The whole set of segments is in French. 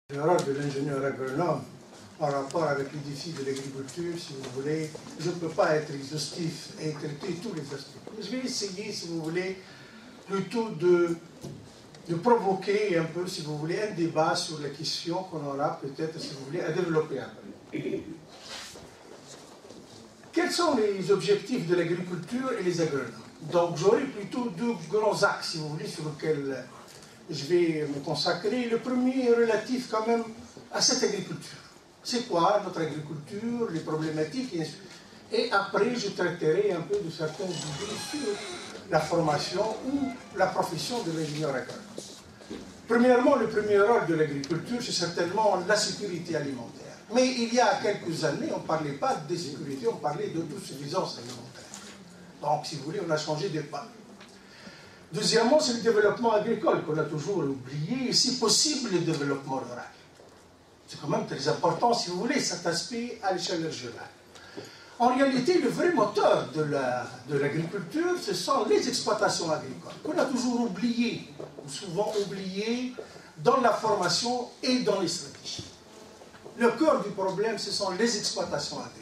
Le rôle de l'ingénieur agronome en rapport avec les défis de l'agriculture, si vous voulez, je ne peux pas être exhaustif et traiter tous les aspects. Je vais essayer, si vous voulez, plutôt de provoquer un peu, si vous voulez, un débat sur la question qu'on aura peut-être, si vous voulez, à développer après. Quels sont les objectifs de l'agriculture et les agronomes? Donc j'aurai plutôt deux grands axes, si vous voulez, sur lesquels je vais me consacrer. Le premier est relatif quand même à cette agriculture. C'est quoi notre agriculture, les problématiques, et après je traiterai un peu de certaines idées sur la formation ou la profession de l'ingénieur agronome. Premièrement, le premier rôle de l'agriculture, c'est certainement la sécurité alimentaire. Mais il y a quelques années, on ne parlait pas de sécurité, on parlait d'autosuffisance alimentaire. Donc, si vous voulez, on a changé de pas. Deuxièmement, c'est le développement agricole qu'on a toujours oublié, et si possible, le développement rural. C'est quand même très important, si vous voulez, cet aspect à l'échelle régionale. En réalité, le vrai moteur de l'agriculture, ce sont les exploitations agricoles, qu'on a toujours oublié, ou souvent oublié, dans la formation et dans les stratégies. Le cœur du problème, ce sont les exploitations agricoles.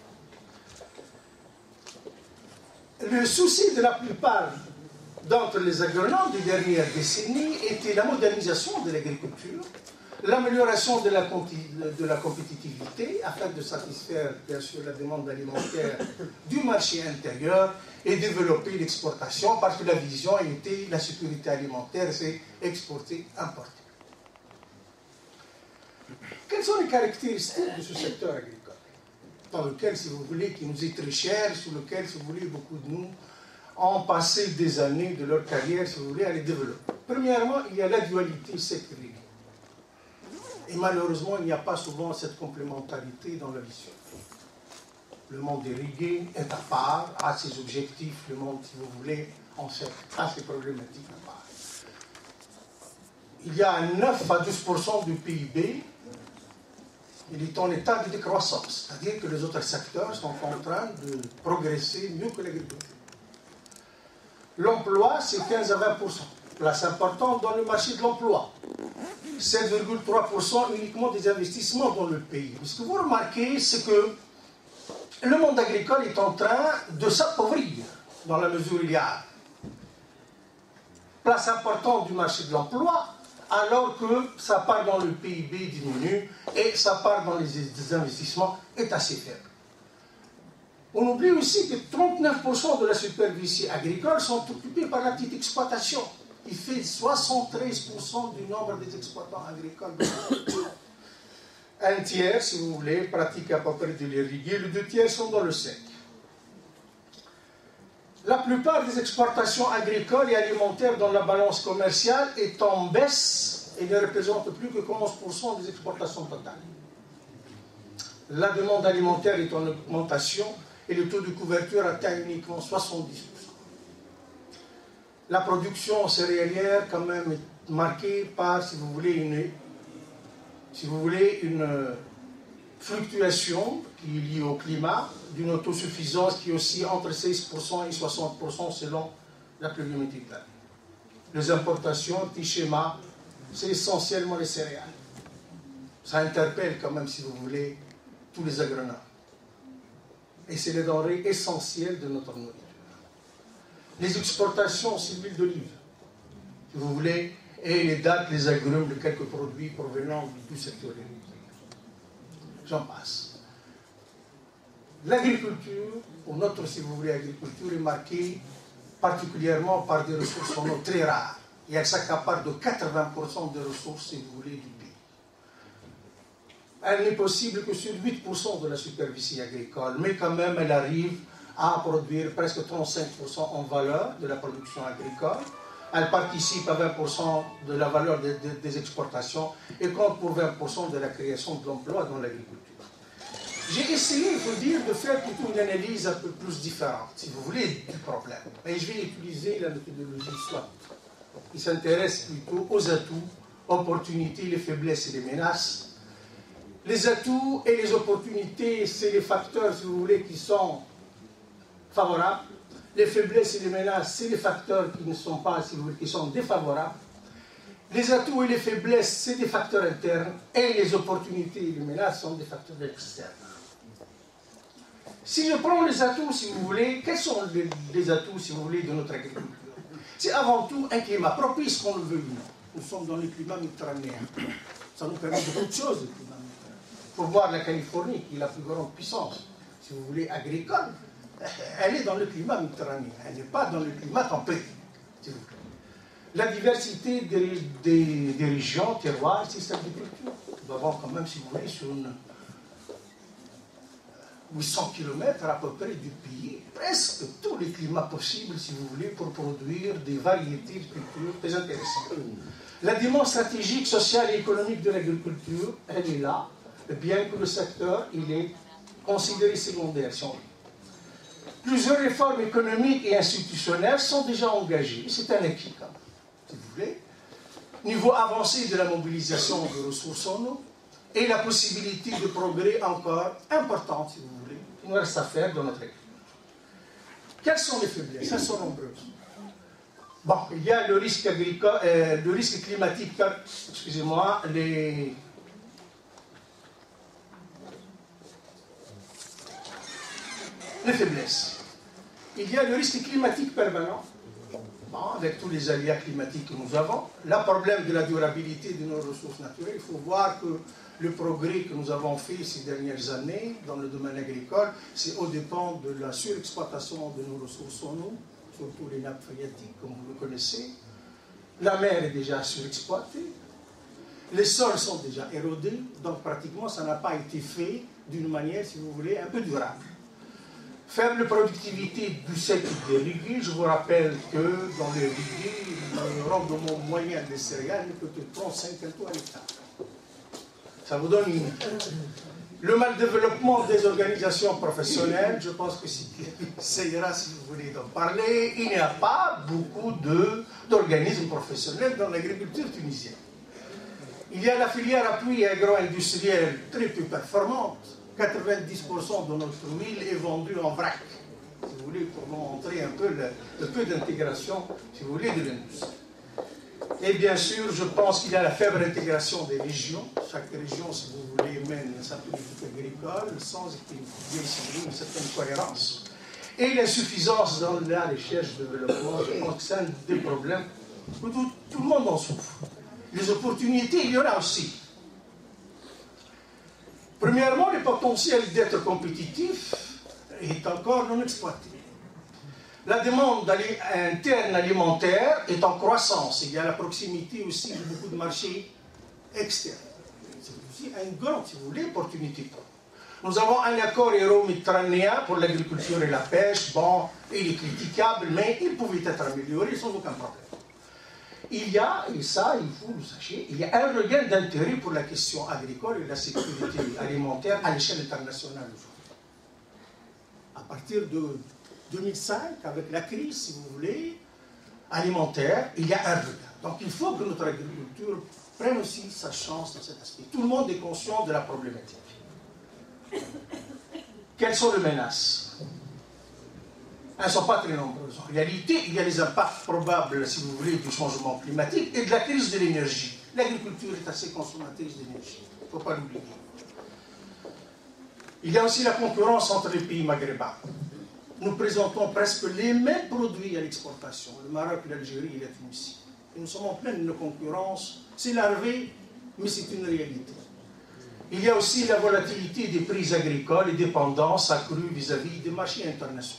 Le souci de la plupart d'entre les agronomes des dernières décennies était la modernisation de l'agriculture, l'amélioration de la compétitivité afin de satisfaire bien sûr la demande alimentaire du marché intérieur et développer l'exportation parce que la vision était la sécurité alimentaire, c'est exporter, importer. Quelles sont les caractéristiques de ce secteur agricole dans lequel, si vous voulez, qui nous est très cher, sur lequel, si vous voulez, beaucoup de nous ont passé des années de leur carrière, si vous voulez, à les développer. Premièrement, il y a la dualité sec-irrigué. Et malheureusement, il n'y a pas souvent cette complémentarité dans la vision. Le monde irrigué est à part, a ses objectifs, le monde, si vous voulez, en sec, a ses problématiques à part. Il y a 9 à 12% du PIB, il est en état de décroissance, c'est-à-dire que les autres secteurs sont en train de progresser mieux que l'agriculture. L'emploi, c'est 15 à 20%, place importante dans le marché de l'emploi. 7,3% uniquement des investissements dans le pays. Ce que vous remarquez, c'est que le monde agricole est en train de s'appauvrir, dans la mesure où il y a place importante du marché de l'emploi, alors que sa part dans le PIB diminue et sa part dans les investissements est assez faible. On oublie aussi que 39% de la superficie agricole sont occupés par la petite exploitation. Il fait 73% du nombre des exploitants agricoles. Un tiers, si vous voulez, pratique à peu près de l'irrigué, les 2 tiers sont dans le sec. La plupart des exportations agricoles et alimentaires dans la balance commerciale est en baisse et ne représente plus que 11% des exportations totales. La demande alimentaire est en augmentation et le taux de couverture atteint uniquement 70%. La production céréalière, quand même, est marquée par, si vous voulez, une fluctuation qui est liée au climat, d'une autosuffisance qui est aussi entre 16% et 60% selon la pluviométrie de l'année. Les importations, petit schéma, c'est essentiellement les céréales. Ça interpelle quand même, si vous voulez, tous les agronomes. Et c'est les denrées essentielles de notre nourriture. Les exportations, c'est l'huile d'olive, si vous voulez, et les dattes, les agrumes de quelques produits provenant du secteur agricole. J'en passe. L'agriculture, ou notre, si vous voulez, agriculture, est marquée particulièrement par des ressources en eau très rares. Et elle s'accapare de 80% des ressources, si vous voulez, du pays. Elle n'est possible que sur 8% de la superficie agricole, mais quand même, elle arrive à produire presque 35% en valeur de la production agricole. Elle participe à 20% de la valeur des exportations et compte pour 20% de la création de l'emploi dans l'agriculture. J'ai essayé, il faut dire, de faire plutôt une analyse un peu plus différente, si vous voulez, du problème. Et je vais utiliser la méthodologie SWOT, qui s'intéresse plutôt aux atouts, opportunités, les faiblesses et les menaces. Les atouts et les opportunités, c'est les facteurs, si vous voulez, qui sont favorables. Les faiblesses et les menaces, c'est les facteurs qui ne sont pas, si vous voulez, qui sont défavorables. Les atouts et les faiblesses, c'est des facteurs internes, et les opportunités et les menaces sont des facteurs externes. Si je prends les atouts, si vous voulez, quels sont les atouts, si vous voulez, de notre agriculture? C'est avant tout un climat propice, qu'on le veut ou non. Nous sommes dans le climat méditerranéen. Ça nous permet beaucoup de choses, le climat méditerranéen. Il faut voir la Californie, qui est la plus grande puissance, si vous voulez, agricole. Elle est dans le climat méditerranéen. Elle n'est pas dans le climat tempéré, s'il vous plaît. La diversité des régions, terroirs, systèmes d'agriculture. Nous avons quand même, si vous voulez, sur une 800 km à peu près du pays, presque tous les climats possibles, si vous voulez, pour produire des variétés de cultures très intéressantes. La dimension stratégique, sociale et économique de l'agriculture, elle est là, bien que le secteur, il est considéré secondaire. Plusieurs réformes économiques et institutionnelles sont déjà engagées. C'est un acquis, quand même, si vous voulez. Niveau avancé de la mobilisation de ressources en eau, et la possibilité de progrès encore importante, si vous voulez, il nous reste à faire dans notre agriculture. Quelles sont les faiblesses? Elles sont nombreuses. Bon, il y a le risque agricole, le risque climatique, excusez-moi, les faiblesses. Il y a le risque climatique permanent, bon, avec tous les aléas climatiques que nous avons. Le problème de la durabilité de nos ressources naturelles. Il faut voir que le progrès que nous avons fait ces dernières années dans le domaine agricole, c'est au dépend de la surexploitation de nos ressources en eau, surtout les nappes phréatiques, comme vous le connaissez. La mer est déjà surexploitée. Les sols sont déjà érodés, donc pratiquement ça n'a pas été fait d'une manière, si vous voulez, un peu durable. Faible productivité du cycle des rigues. Je vous rappelle que dans les rigues, le rendement moyen des céréales ne peut être 35 quintaux à l'hectare. Ça vous donne une idée. Le mal développement des organisations professionnelles, je pense que ça ira si vous voulez en parler. Il n'y a pas beaucoup d'organismes professionnels dans l'agriculture tunisienne. Il y a la filière appui agro-industrielle très peu performante. 90% de notre huile est vendue en vrac, si vous voulez, pour montrer un peu le peu d'intégration, si vous voulez, de l'industrie. Et bien sûr, je pense qu'il y a la faible intégration des régions. Chaque région, si vous voulez, mène sa politique agricole sans une certaine cohérence. Et l'insuffisance dans la recherche de développement, je pense que c'est un des problèmes où tout le monde en souffre. Les opportunités, il y en a aussi. Premièrement, le potentiel d'être compétitif est encore non exploité. La demande interne alimentaire est en croissance. Il y a la proximité aussi de beaucoup de marchés externes. C'est aussi une grande, si vous voulez, opportunité. Nous avons un accord euro-méditerranéen pour l'agriculture et la pêche. Bon, il est critiquable, mais il pouvait être amélioré sans aucun problème. Il y a, et ça, il faut le sachiez, il y a un regain d'intérêt pour la question agricole et la sécurité alimentaire à l'échelle internationale aujourd'hui. À partir de 2005, avec la crise, si vous voulez, alimentaire, il y a un regain. Donc il faut que notre agriculture prenne aussi sa chance dans cet aspect. Tout le monde est conscient de la problématique. Quelles sont les menaces? Elles ne sont pas très nombreuses. En réalité, il y a les impacts probables, si vous voulez, du changement climatique et de la crise de l'énergie. L'agriculture est assez consommatrice d'énergie. Il ne faut pas l'oublier. Il y a aussi la concurrence entre les pays maghrébins. Nous présentons presque les mêmes produits à l'exportation. Le Maroc, l'Algérie et la Tunisie. Et nous sommes en pleine concurrence. C'est larvé, mais c'est une réalité. Il y a aussi la volatilité des prix agricoles et dépendance accrue vis-à-vis des marchés internationaux.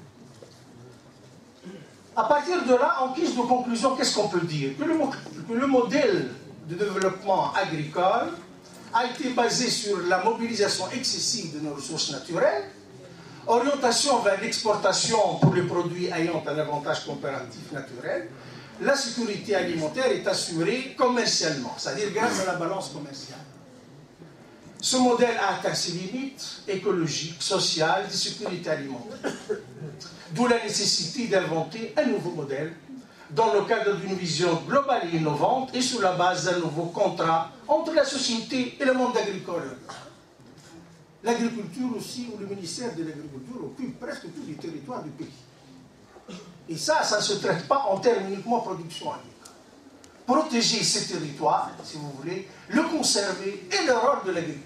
À partir de là, en guise de conclusion, qu'est-ce qu'on peut dire? Que le modèle de développement agricole a été basé sur la mobilisation excessive de nos ressources naturelles, orientation vers l'exportation pour les produits ayant un avantage comparatif naturel. La sécurité alimentaire est assurée commercialement, c'est-à-dire grâce à la balance commerciale. Ce modèle a atteint ses limites écologiques, sociales, de sécurité alimentaire. D'où la nécessité d'inventer un nouveau modèle dans le cadre d'une vision globale et innovante et sur la base d'un nouveau contrat entre la société et le monde agricole. L'agriculture aussi, ou le ministère de l'Agriculture occupe presque tous les territoires du pays. Et ça ne se traite pas en termes uniquement de production agricole. protéger ces territoires, si vous voulez, le conserver et le rôle de l'agriculture.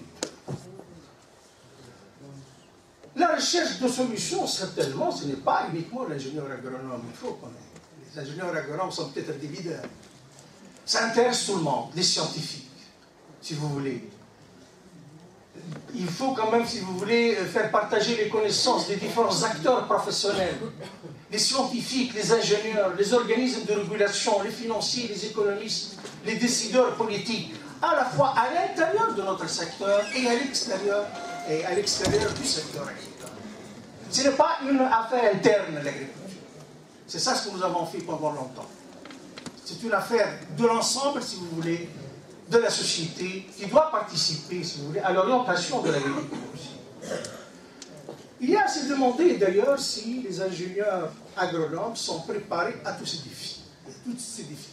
La recherche de solutions, certainement, ce n'est pas uniquement l'ingénieur agronome. Il faut connaître. Les ingénieurs agronomes sont peut-être des leaders. Ça intéresse tout le monde, les scientifiques, si vous voulez. Il faut quand même, si vous voulez, faire partager les connaissances des différents acteurs professionnels, les scientifiques, les ingénieurs, les organismes de régulation, les financiers, les économistes, les décideurs politiques, à la fois à l'intérieur de notre secteur et à l'extérieur du secteur agricole. Ce n'est pas une affaire interne, l'agriculture. C'est ça ce que nous avons fait pendant longtemps. C'est une affaire de l'ensemble, si vous voulez, de la société qui doit participer, si vous voulez, à l'orientation de l'agriculture aussi. Il y a à se demander d'ailleurs si les ingénieurs agronomes sont préparés à tous ces défis, toutes ces difficultés.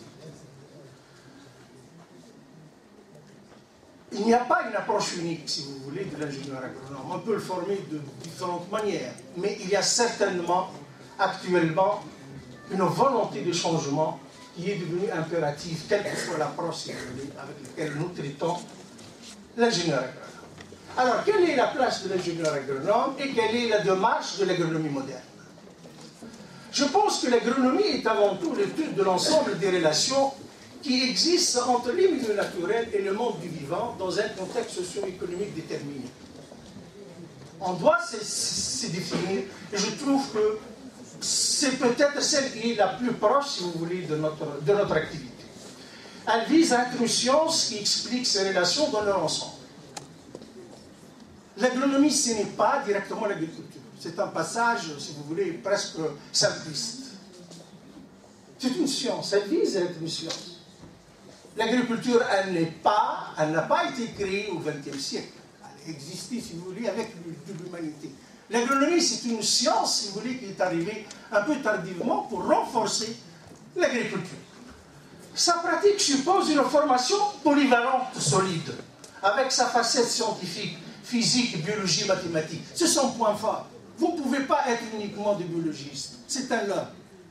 Il n'y a pas une approche unique, si vous voulez, de l'ingénieur agronome. On peut le former de différentes manières, mais il y a certainement, actuellement, une volonté de changement qui est devenue impérative, quelle que soit l'approche, si vous voulez, avec laquelle nous traitons l'ingénieur agronome. Alors, quelle est la place de l'ingénieur agronome et quelle est la démarche de l'agronomie moderne? Je pense que l'agronomie est avant tout l'étude de l'ensemble des relations qui existent entre les milieux naturels et le monde du vivant dans un contexte socio-économique déterminé. On doit se définir, et je trouve que c'est peut-être celle qui est la plus proche, si vous voulez, de notre activité. Elle vise à être une science qui explique ces relations dans leur ensemble. L'agronomie, ce n'est pas directement l'agriculture. C'est un passage, si vous voulez, presque simpliste. C'est une science, elle vise à être une science. L'agriculture, elle n'a pas été créée au XXe siècle. Elle a existé, si vous voulez, avec l'humanité. L'agronomie, c'est une science, si vous voulez, qui est arrivée un peu tardivement pour renforcer l'agriculture. Sa pratique suppose une formation polyvalente, solide, avec sa facette scientifique, physique, biologie, mathématiques. C'est son point fort. Vous ne pouvez pas être uniquement des biologistes. C'est un leurre.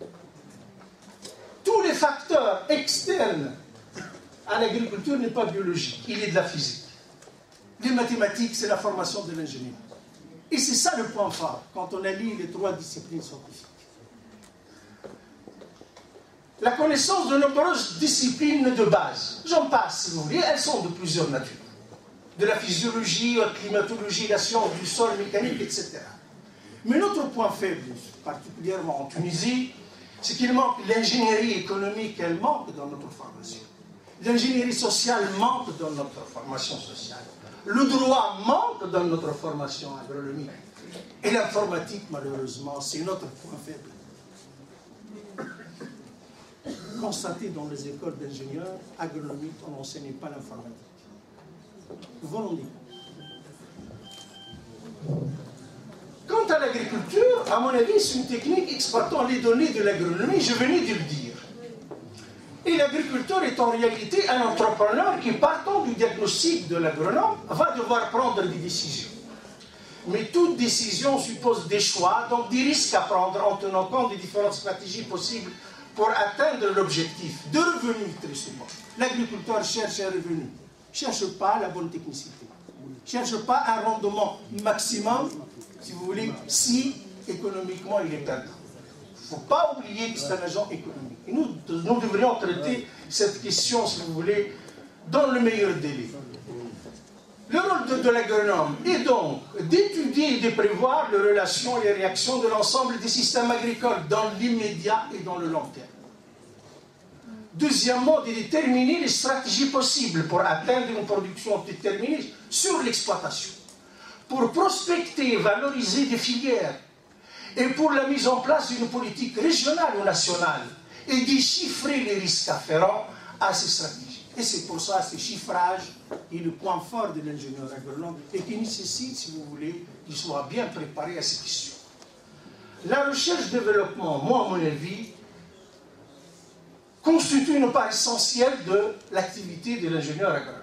Tous les facteurs externes à l'agriculture n'est pas biologique, il est de la physique. Les mathématiques, c'est la formation de l'ingénieur. Et c'est ça le point fort, quand on allie les trois disciplines scientifiques. La connaissance de nombreuses disciplines de base, j'en passe si vous voulez, elles sont de plusieurs natures. De la physiologie, la climatologie, la science du sol, mécanique, etc. Mais notre point faible, particulièrement en Tunisie, c'est qu'il manque l'ingénierie économique, elle manque dans notre formation. L'ingénierie sociale manque dans notre formation sociale. Le droit manque dans notre formation agronomique. Et l'informatique, malheureusement, c'est notre point faible. Constaté dans les écoles d'ingénieurs agronomiques, on n'enseigne pas l'informatique. Volontiers. Quant à l'agriculture, à mon avis, c'est une technique exploitant les données de l'agronomie, je venais de le dire. Et l'agriculteur est en réalité un entrepreneur qui, partant du diagnostic de l'agronome, va devoir prendre des décisions. Mais toute décision suppose des choix, donc des risques à prendre en tenant compte des différentes stratégies possibles pour atteindre l'objectif de revenus très souvent. L'agriculteur cherche un revenu, ne cherche pas la bonne technicité, ne cherche pas un rendement maximum, si vous voulez, si économiquement il est perdant. Il ne faut pas oublier que c'est un agent économique. Et nous devrions traiter cette question, si vous voulez, dans le meilleur délai. Le rôle de l'agronome est donc d'étudier et de prévoir les relations et les réactions de l'ensemble des systèmes agricoles dans l'immédiat et dans le long terme. Deuxièmement, de déterminer les stratégies possibles pour atteindre une production déterminée sur l'exploitation, pour prospecter et valoriser des filières, et pour la mise en place d'une politique régionale ou nationale, et déchiffrer les risques afférents à ces stratégies. Et c'est pour ça que ce chiffrage est le point fort de l'ingénieur agronome et qui nécessite, si vous voulez, qu'il soit bien préparé à ces questions. La recherche-développement, moi, à mon avis, constitue une part essentielle de l'activité de l'ingénieur agronome.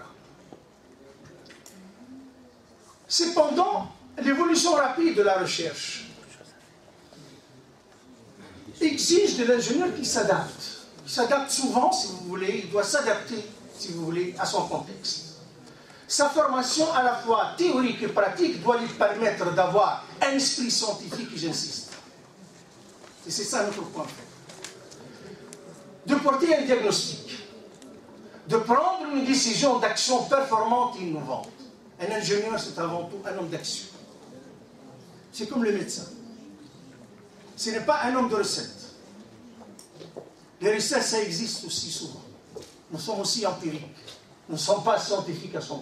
Cependant, l'évolution rapide de la recherche exige de l'ingénieur qu'il s'adapte, qui s'adapte souvent, si vous voulez, il doit s'adapter, si vous voulez, à son contexte. Sa formation, à la fois théorique et pratique, doit lui permettre d'avoir un esprit scientifique, j'insiste. Et c'est ça notre point faible. De porter un diagnostic, de prendre une décision d'action performante et innovante. Un ingénieur, c'est avant tout un homme d'action. C'est comme le médecin. Ce n'est pas un homme de recettes. Les recettes, ça existe aussi souvent. Nous sommes aussi empiriques. Nous ne sommes pas scientifiques à 100%.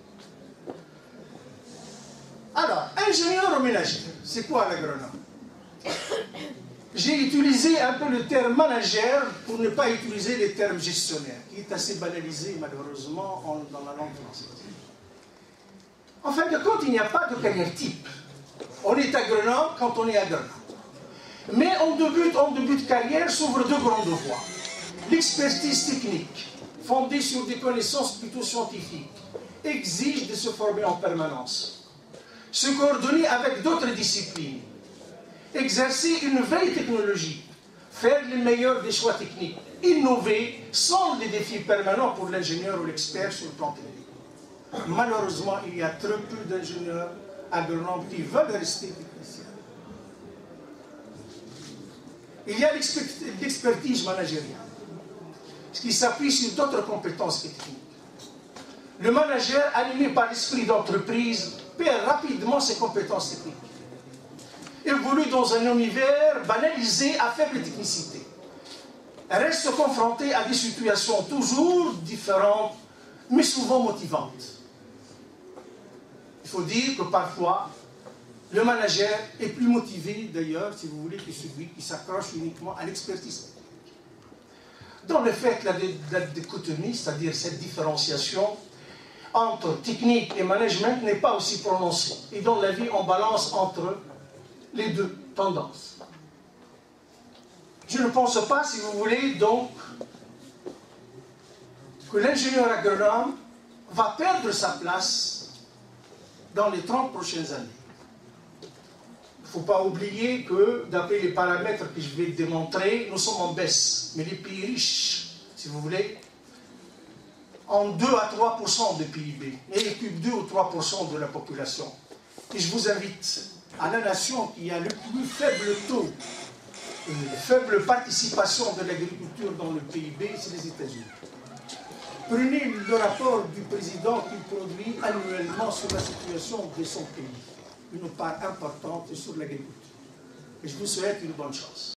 Alors, ingénieur au ménager, c'est quoi l'agronome? J'ai utilisé un peu le terme manager pour ne pas utiliser le terme gestionnaire, qui est assez banalisé malheureusement dans la langue française. En fin de compte, il n'y a pas de carrière type. On est agronome quand on est agronome. Mais en début de carrière s'ouvrent deux grandes voies. L'expertise technique, fondée sur des connaissances plutôt scientifiques, exige de se former en permanence, se coordonner avec d'autres disciplines, exercer une veille technologique, faire les meilleurs des choix techniques, innover sont des défis permanents pour l'ingénieur ou l'expert sur le plan technique. Malheureusement, il y a très peu d'ingénieurs agronomes qui veulent rester techniciens. Il y a l'expertise managériale, ce qui s'appuie sur d'autres compétences techniques. Le manager, animé par l'esprit d'entreprise, perd rapidement ses compétences techniques. Évolue dans un univers banalisé à faible technicité. Reste confronté à des situations toujours différentes, mais souvent motivantes. Il faut dire que parfois, le manager est plus motivé, d'ailleurs, si vous voulez, que celui qui s'accroche uniquement à l'expertise. Dans le fait, la dichotomie, c'est-à-dire cette différenciation entre technique et management, n'est pas aussi prononcée. Et dans la vie, on balance entre les deux tendances. Je ne pense pas, si vous voulez, donc, que l'ingénieur agronome va perdre sa place dans les 30 prochaines années. Il ne faut pas oublier que, d'après les paramètres que je vais démontrer, nous sommes en baisse. Mais les pays riches, si vous voulez, ont 2 à 3% de PIB et occupent 2 ou 3% de la population. Et je vous invite à la nation qui a le plus faible taux, faible participation de l'agriculture dans le PIB, c'est les États-Unis. Prenez le rapport du président qui produit annuellement sur la situation de son pays. Une part importante sur l'agriculture. Et je vous souhaite une bonne chance.